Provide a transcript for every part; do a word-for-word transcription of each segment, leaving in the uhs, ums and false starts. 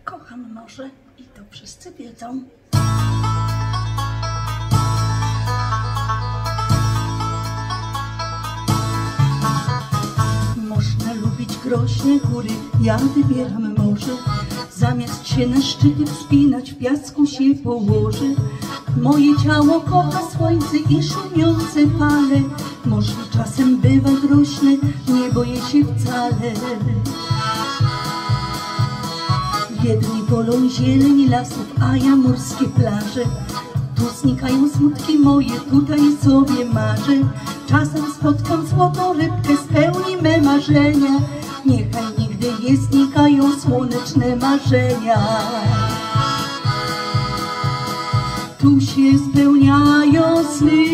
kocham morze i to wszyscy wiedzą. Można lubić groźne góry, ja wybieram morze. Zamiast się na szczyty wspinać, w piasku się położę. Moje ciało kocha słońce i szumiące fale. Morze czasem bywa groźne, nie boję się wcale. Jedni wolą zieleń lasów, a ja morskie plaże. Tu znikają smutki moje, tutaj sobie marzę. Czasem spotkam złotą rybkę, spełni me marzenia. Niechaj nigdy nie znikają słoneczne marzenia. Tu się spełniają sny.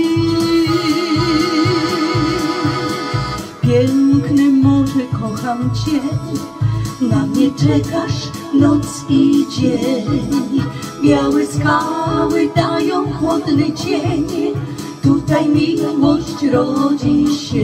Piękne morze, kocham Cię. Na mnie czekasz noc i dzień. Białe skały dają chłodny cień. Tutaj miłość rodzi się.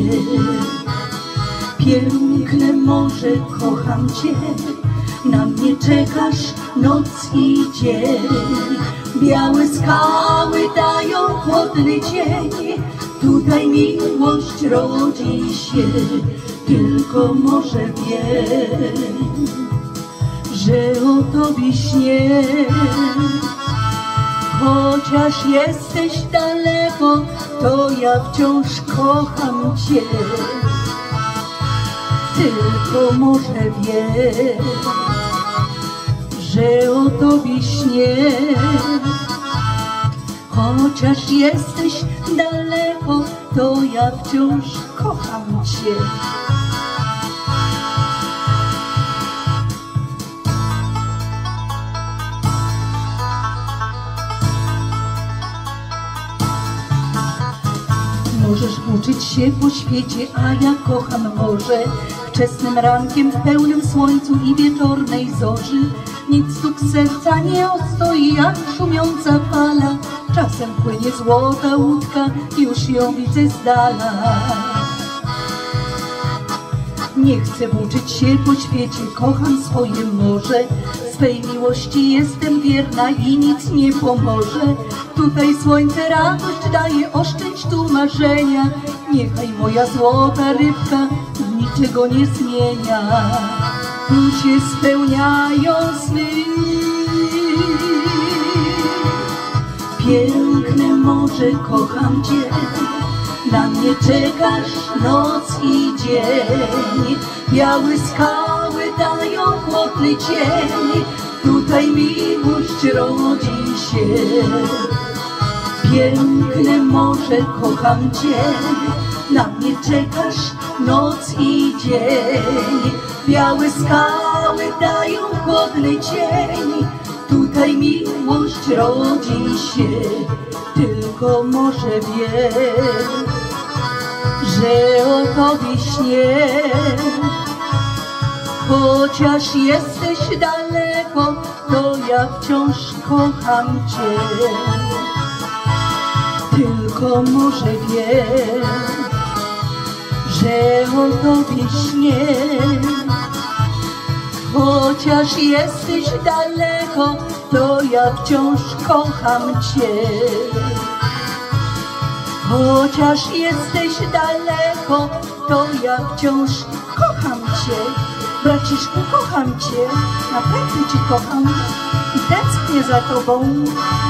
Piękne morze, kocham Cię. Na mnie czekasz noc i dzień. Białe skały dają chłodny cień. Tutaj miłość rodzi się. Tylko morze wie, że o Tobie śnię. Chociaż jesteś daleko, to ja wciąż kocham Cię. Tylko morze wie, że o Tobie śnię. Chociaż jesteś daleko, to ja wciąż kocham Cię. Możesz uczyć się po świecie, a ja kocham morze. Wczesnym rankiem, w pełnym słońcu i wieczornej zorzy. Nic stuk serca nie ostoi, jak szumiąca fala. Czasem płynie złota łódka, już ją widzę z dala. Nie chcę uczyć się po świecie, kocham swoje morze. Swej miłości jestem wierna i nic nie pomoże. Tutaj słońce radość daje, oszczędź tu marzenia. Niechaj moja złota rybka niczego nie zmienia. Tu się spełniają sny. Piękne morze, kocham Cię. Na mnie czekasz noc i dzień. Białe skały dają chłodny cień. Tutaj miłość rodzi się. Piękne morze, kocham Cię. Na mnie czekasz noc i dzień. Białe skały dają chłodny cień. Tutaj miłość rodzi się. Tylko morze wie, że o Tobie śnię. Chociaż jesteś daleko, to ja wciąż kocham Cię. Tylko morze wie, że o Tobie śnię. Chociaż jesteś daleko, to ja wciąż kocham Cię. Chociaż jesteś daleko, to ja wciąż kocham Cię. Braciszku, kocham Cię, naprawdę Cię kocham i tęsknię za Tobą.